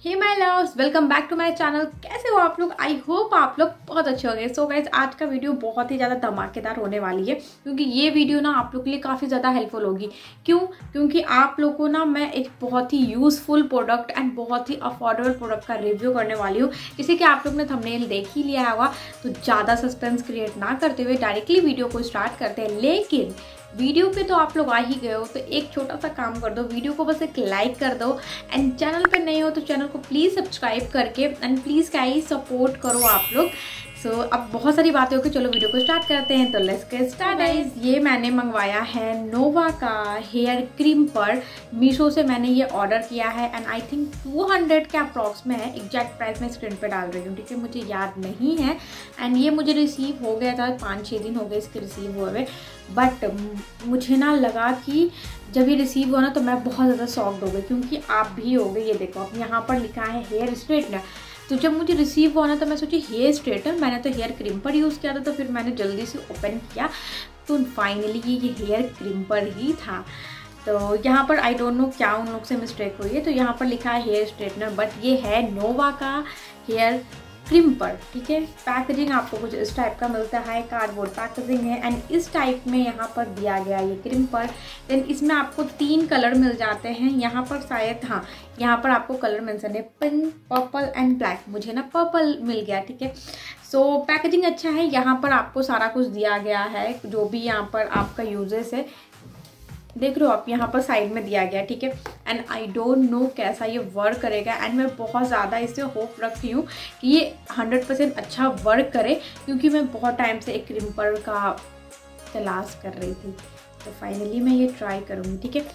Hey my loves, welcome back to my channel. कैसे हो आप लोग? आई होप आप लोग बहुत अच्छे होंगे। सो गाइज, आज का वीडियो बहुत ही ज़्यादा धमाकेदार होने वाली है क्योंकि ये वीडियो ना आप लोग के लिए काफ़ी ज़्यादा हेल्पफुल होगी। क्योंकि आप लोग को ना मैं एक बहुत ही यूज़फुल प्रोडक्ट एंड बहुत ही अफोर्डेबल प्रोडक्ट का रिव्यू करने वाली हूँ। जैसे कि आप लोग ने थंबनेल देख ही लिया होगा, तो ज़्यादा सस्पेंस क्रिएट ना करते हुए डायरेक्टली वीडियो को स्टार्ट करते हैं। लेकिन वीडियो पे तो आप लोग आ ही गए हो, तो एक छोटा सा काम कर दो, वीडियो को बस एक लाइक कर दो एंड चैनल पे नए हो तो चैनल को प्लीज़ सब्सक्राइब करके एंड प्लीज़ गाइस सपोर्ट करो आप लोग। सो अब बहुत सारी बातें हो गई, चलो वीडियो को स्टार्ट करते हैं। तो लेट्स गेट स्टार्ट गाइस। ये मैंने मंगवाया है नोवा का हेयर क्रीम पर। मीशो से मैंने ये ऑर्डर किया है एंड आई थिंक 200 के अप्रॉक्स में है। एग्जैक्ट प्राइस मैं स्क्रीन पे डाल रही हूँ, ठीक है, मुझे याद नहीं है। एंड ये मुझे रिसीव हो गया था, 5-6 दिन हो गए इसके रिसीव हुए। बट मुझे ना लगा कि जब ये रिसीव हुआ ना तो मैं बहुत ज़्यादा शॉक्ड हो गई, क्योंकि आप भी हो गए। ये देखो, अब यहाँ पर लिखा है हेयर स्ट्रेटनर। तो जब मुझे रिसीव हुआ ना तो मैं सोची हेयर स्ट्रेटनर, मैंने तो हेयर क्रीम पर यूज़ किया था, तो फिर मैंने जल्दी से ओपन किया तो फाइनली ये हेयर क्रीम पर ही था। तो यहाँ पर आई डोंट नो क्या उन लोग से मिस्टेक हुई है, तो यहाँ पर लिखा है हेयर स्ट्रेटनर, बट ये है नोवा का हेयर क्रीम पर, ठीक है। पैकेजिंग आपको कुछ इस टाइप का मिलता है, कार्डबोर्ड पैकेजिंग है एंड इस टाइप में यहाँ पर दिया गया ये क्रीम पर। देन इसमें आपको 3 कलर मिल जाते हैं यहाँ पर, शायद हाँ यहाँ पर आपको कलर मेंशन है, पिंक, पर्पल एंड ब्लैक। मुझे ना पर्पल मिल गया, ठीक है। सो पैकेजिंग अच्छा है, यहाँ पर आपको सारा कुछ दिया गया है, जो भी यहाँ पर आपका यूजेस है देख रहे हो आप, यहाँ पर साइड में दिया गया, ठीक है। एंड आई डोंट नो कैसा ये वर्क करेगा एंड मैं बहुत ज़्यादा इससे होप रखती हूँ कि ये 100% अच्छा वर्क करे, क्योंकि मैं बहुत टाइम से एक क्रीम पर का तलाश कर रही थी। तो फाइनली मैं ये ट्राई करूँगी, ठीक है।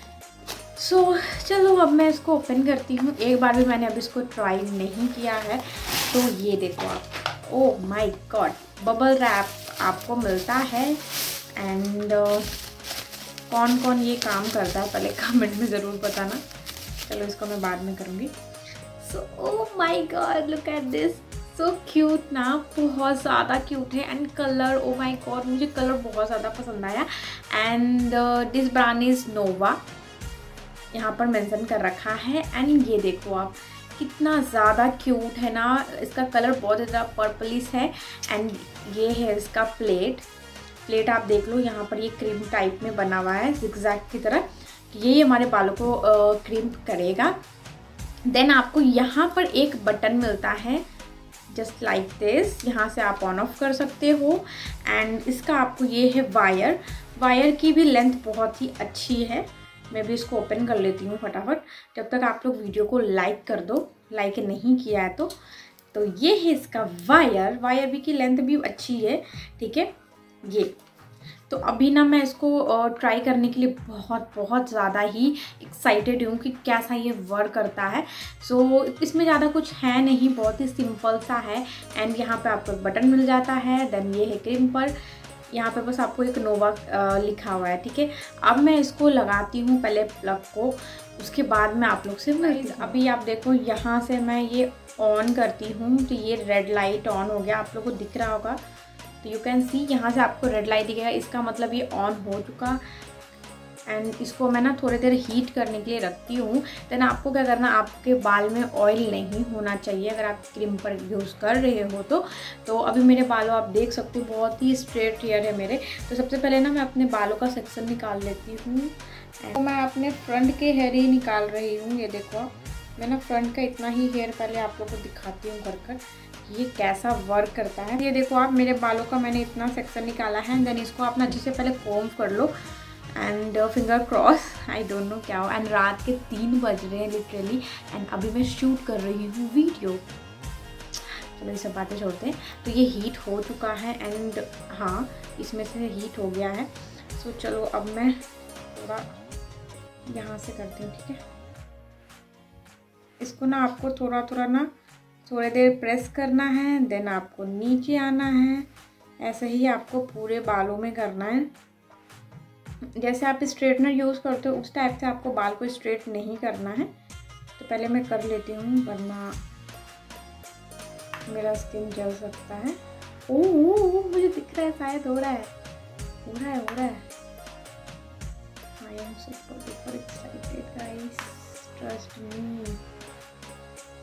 सो चलो अब मैं इसको ओपन करती हूँ। एक बार भी मैंने अब इसको ट्राई नहीं किया है। तो ये देखो आप, oh my God, bubble wrap आपको मिलता है। एंड कौन कौन ये काम करता है पहले कमेंट में ज़रूर बताना। चलो इसको मैं बाद में करूँगी। So oh my God, look at this, so cute ना, बहुत ज़्यादा क्यूट है। And colour, oh my God, मुझे कलर बहुत ज़्यादा पसंद आया। And this brand is Nova, यहाँ पर मेंशन कर रखा है। एंड ये देखो आप, कितना ज़्यादा क्यूट है ना, इसका कलर बहुत ज़्यादा पर्पलिश है। एंड ये है इसका प्लेट आप देख लो, यहाँ पर ये क्रीम टाइप में बना हुआ है जिगजैग की तरह। ये हमारे बालों को क्रीम करेगा। देन आपको यहाँ पर एक बटन मिलता है जस्ट लाइक दिस, यहाँ से आप ऑन ऑफ कर सकते हो। एंड इसका आपको ये है वायर की भी लेंथ बहुत ही अच्छी है। मैं भी इसको ओपन कर लेती हूँ फटाफट, जब तक आप लोग वीडियो को लाइक कर दो, लाइक नहीं किया है तो ये है इसका वायर भी की लेंथ भी अच्छी है, ठीक है। ये तो अभी ना मैं इसको ट्राई करने के लिए बहुत ज़्यादा ही एक्साइटेड हूँ कि कैसा ये वर्क करता है। सो इसमें ज़्यादा कुछ है नहीं, बहुत ही सिंपल सा है। एंड यहाँ पे आपको एक बटन मिल जाता है। देन ये है क्रीम पर, यहाँ पे बस आपको एक नोवा लिखा हुआ है, ठीक है। अब मैं इसको लगाती हूँ पहले प्लग को, उसके बाद मैं आप लोग से मिलती हूँ। अभी आप देखो, यहाँ से मैं ये ऑन करती हूँ तो ये रेड लाइट ऑन हो गया, आप लोग को दिख रहा होगा। तो यू कैन सी, यहाँ से आपको रेड लाइट दिखेगा, इसका मतलब ये ऑन हो चुका। एंड इसको मैं ना थोड़ी देर हीट करने के लिए रखती हूँ। देन आपको क्या करना, आपके बाल में ऑयल नहीं होना चाहिए अगर आप क्रीम पर यूज़ कर रहे हो तो अभी मेरे बालों आप देख सकते हो बहुत ही स्ट्रेट हेयर है मेरे। तो सबसे पहले ना मैं अपने बालों का सेक्शन निकाल लेती हूँ। तो मैं अपने फ्रंट के हेयर ही निकाल रही हूँ। ये देखो, मैं ना फ्रंट का इतना ही हेयर पहले आप लोगों को दिखाती हूँ कर ये कैसा वर्क करता है। ये देखो आप, मेरे बालों का मैंने इतना सेक्शन निकाला है। देन इसको आप ना अच्छे से पहले कोम्ब कर लो and finger cross, I don't know क्या हो। एंड रात के 3 बज रहे हैं लिटरली, एंड अभी मैं शूट कर रही हूँ वीडियो। चलो ये सब बातें छोड़ते हैं। तो ये हीट हो चुका है एंड हाँ, इसमें से हीट हो गया है। सो चलो अब मैं थोड़ा यहाँ से करती हूँ, ठीक है। इसको ना आपको थोड़ा ना थोड़ी देर प्रेस करना है। देन आपको नीचे आना है, ऐसे ही आपको पूरे बालों में करना है। जैसे आप स्ट्रेटनर यूज़ करते हो उस टाइप से आपको बाल को स्ट्रेट नहीं करना है। तो पहले मैं कर लेती हूँ, वरना मेरा स्किन जल सकता है। ओह मुझे दिख रहा है, शायद हो रहा है। I am super duper excited guys, trust me.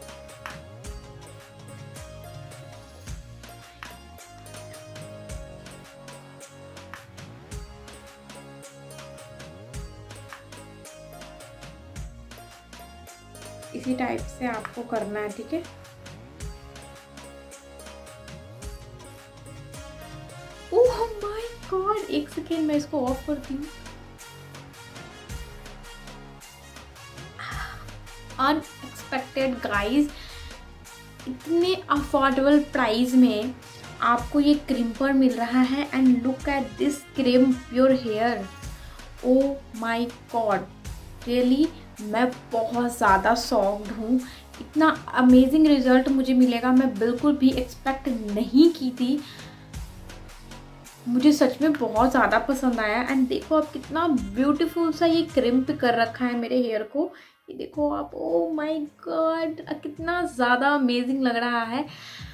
इसी टाइप से आपको करना है, ठीक है। ओह माय गॉड, एक सेकेंड मैं इसको ऑफ करती हूँ। अनएक्सपेक्टेड गाइज, इतने अफोर्डेबल प्राइस में आपको ये क्रिम्पर मिल रहा है। And look at this crimp your hair. Oh my God, really मैं बहुत ज़्यादा शॉक्ड हूँ। इतना अमेजिंग रिजल्ट मुझे मिलेगा मैं बिल्कुल भी एक्सपेक्ट नहीं की थी। मुझे सच में बहुत ज़्यादा पसंद आया। एंड देखो आप कितना ब्यूटीफुल सा ये क्रिम्प कर रखा है मेरे हेयर को। ये देखो आप, ओ माय गॉड, कितना ज़्यादा अमेजिंग लग रहा है।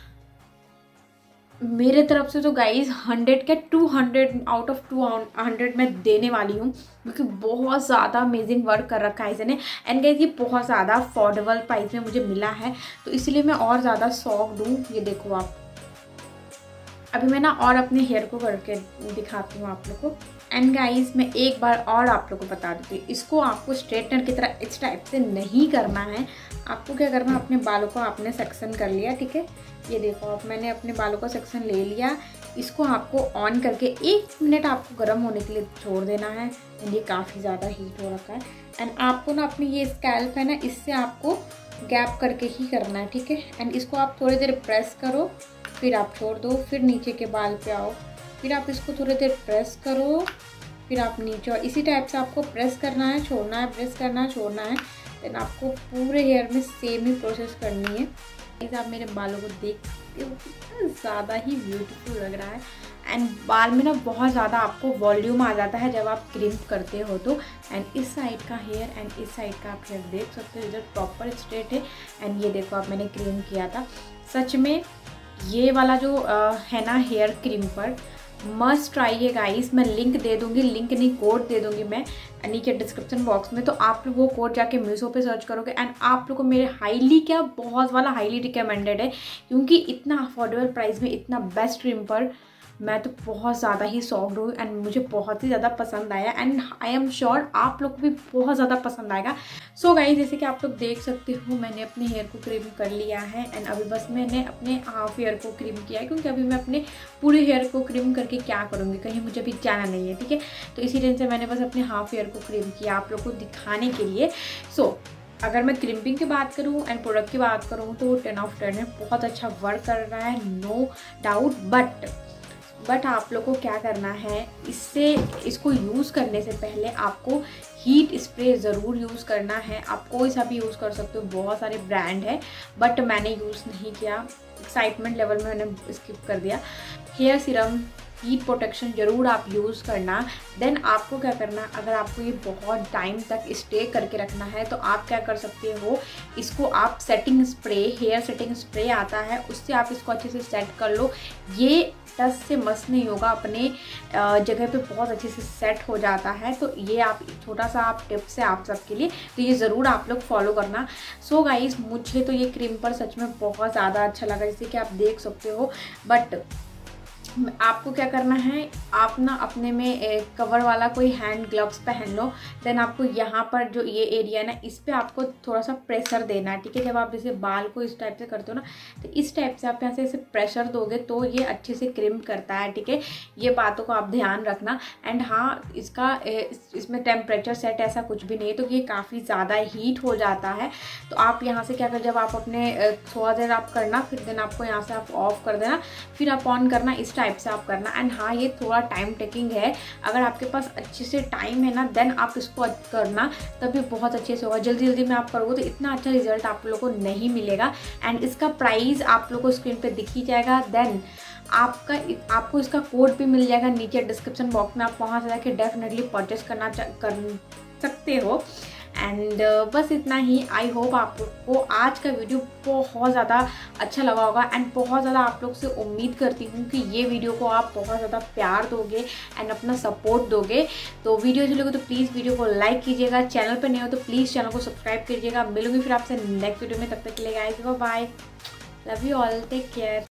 मेरे तरफ से तो गाइज 100 के 200 आउट ऑफ 200 मैं देने वाली हूँ, क्योंकि बहुत ज़्यादा अमेजिंग वर्क कर रखा है इसने। एंड गाइज ये बहुत ज़्यादा अफोर्डेबल प्राइस में मुझे मिला है, तो इसलिए मैं और ज़्यादा शॉक्ड हूँ। ये देखो आप, अभी मैं ना और अपने हेयर को करके दिखाती हूँ आप लोग को। एंड गाइज मैं एक बार और आप लोग को बता देती हूँ, इसको आपको स्ट्रेटनर की तरह इस टाइप से नहीं करना है। आपको क्या करना है, अपने बालों को आपने सेक्शन कर लिया, ठीक है। ये देखो आप, मैंने अपने बालों का सेक्शन ले लिया। इसको आपको ऑन करके 1 मिनट आपको गर्म होने के लिए छोड़ देना है। एंड ये काफ़ी ज़्यादा हीट हो रखा है। एंड आपको ना अपनी ये स्कैल्प है ना, इससे आपको गैप करके ही करना है, ठीक है। एंड इसको आप थोड़ी देर प्रेस करो, फिर आप छोड़ दो, फिर नीचे के बाल पे आओ, फिर आप इसको थोड़ी देर प्रेस करो, फिर आप नीचे आओ। इसी टाइप से आपको प्रेस करना है, छोड़ना है, प्रेस करना है, छोड़ना है। देन आपको पूरे हेयर में सेम ही प्रोसेस करनी है। आप मेरे बालों को देख सकते हो, कितना ज़्यादा ही ब्यूटीफुल लग रहा है। एंड बाल में ना बहुत ज़्यादा आपको वॉल्यूम आ जाता है जब आप क्रिम्प करते हो तो। एंड इस साइड का हेयर एंड इस साइड का आप हेयर देख सकते हो, इधर प्रॉपर स्ट्रेट है। एंड ये देखो आप, मैंने क्रीम किया था। सच में ये वाला जो है ना हेयर क्रिम्पर, मस्ट ट्राई है गाइस। मैं लिंक दे दूंगी, लिंक नहीं कोड दे दूंगी मैं नीचे डिस्क्रिप्शन बॉक्स में। तो आप लोग वो कोड जाके मीशो पे सर्च करोगे। एंड आप लोग को मेरे हाईली, क्या बहुत वाला हाईली रिकमेंडेड है, क्योंकि इतना अफोर्डेबल प्राइस में इतना बेस्ट क्रिम्पर, मैं तो बहुत ज़्यादा ही शॉक्ड हूँ। एंड मुझे बहुत ही ज़्यादा पसंद आया। एंड आई एम श्योर आप लोग को भी बहुत ज़्यादा पसंद आएगा। सो गाइस, जैसे कि आप लोग देख सकते हो, मैंने अपने हेयर को क्रीम कर लिया है। एंड अभी बस मैंने अपने हाफ हेयर को क्रीम किया है, क्योंकि अभी मैं अपने पूरे हेयर को क्रीम करके क्या करूँगी, कहीं मुझे अभी जाना नहीं है, ठीक है। तो इसी वजह से मैंने बस अपने हाफ हेयर को क्रीम किया आप लोग को दिखाने के लिए। सो अगर मैं क्रिम्पिंग की बात करूँ एंड प्रोडक्ट की बात करूँ तो 10 ऑफ 10 है, बहुत अच्छा वर्क कर रहा है, नो डाउट। बट आप लोग को क्या करना है, इसको यूज़ करने से पहले आपको हीट स्प्रे ज़रूर यूज़ करना है। आप कोई सा भी यूज़ कर सकते हो, बहुत सारे ब्रांड है, बट मैंने यूज़ नहीं किया, एक्साइटमेंट लेवल में मैंने स्किप कर दिया। हेयर सीरम, हीट प्रोटेक्शन ज़रूर आप यूज़ करना। देन आपको क्या करना, अगर आपको ये बहुत टाइम तक स्टे करके रखना है तो आप क्या कर सकते हो, इसको आप setting spray, hair setting spray आता है, उससे आप इसको अच्छे से सेट कर लो। ये टच से मस नहीं होगा, अपने जगह पे बहुत अच्छे से सेट हो जाता है। तो ये आप छोटा सा आप टिप्स है आप सबके लिए, तो ये ज़रूर आप लोग फॉलो करना। सो गाइस, मुझे तो ये क्रिम्पर सच में बहुत ज़्यादा अच्छा लगा, जैसे कि आप देख सकते हो। बट आपको क्या करना है, आप ना अपने में कवर वाला कोई हैंड ग्लव्स पहन लो। देन आपको यहाँ पर जो ये एरिया है ना, इस पर आपको थोड़ा सा प्रेशर देना है, ठीक है। जब आप जैसे बाल को इस टाइप से करते हो ना, तो इस टाइप से आप यहाँ से ऐसे प्रेशर दोगे तो ये अच्छे से क्रिम्प करता है, ठीक है। ये बातों को आप ध्यान रखना। एंड हाँ, इसमें टेम्परेचर सेट ऐसा कुछ भी नहीं है, तो ये काफ़ी ज़्यादा हीट हो जाता है। तो आप यहाँ से क्या कर, जब आप अपने थोड़ा देर आप करना, फिर देन आपको यहाँ से आप ऑफ कर देना, फिर आप ऑन करना, इस टाइप से आप करना। एंड हाँ, ये थोड़ा टाइम टेकिंग है, अगर आपके पास अच्छे से टाइम है ना, देन आप इसको करना, तब ये बहुत अच्छे से होगा। जल्दी में आप करोगे तो इतना अच्छा रिजल्ट आप लोगों को नहीं मिलेगा। एंड इसका प्राइस आप लोगों को स्क्रीन पे दिख ही जाएगा। देन आपको इसका कोड भी मिल जाएगा नीचे डिस्क्रिप्शन बॉक्स में, आप वहाँ से जाके डेफिनेटली परचेस कर सकते हो। एंड बस इतना ही। आई होप आप लोग को आज का वीडियो बहुत ज़्यादा अच्छा लगा होगा। एंड बहुत ज़्यादा आप लोग से उम्मीद करती हूँ कि ये वीडियो को आप बहुत ज़्यादा प्यार दोगे एंड अपना सपोर्ट दोगे। तो वीडियो अच्छी लगे तो प्लीज़ वीडियो को लाइक कीजिएगा, चैनल पर नहीं हो तो प्लीज़ चैनल को सब्सक्राइब कीजिएगा। मिलूंगी फिर आपसे नेक्स्ट वीडियो में, तब तक के लिए guys bye bye, love you all, take care.